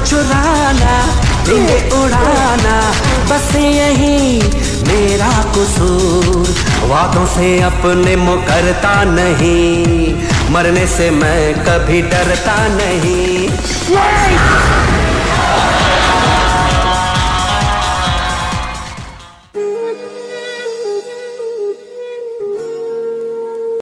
चुराना, लेंगे उड़ाना, बस यही मेरा कसूर। वादों से अपने मुकरता नहीं, मरने से मैं कभी डरता नहीं।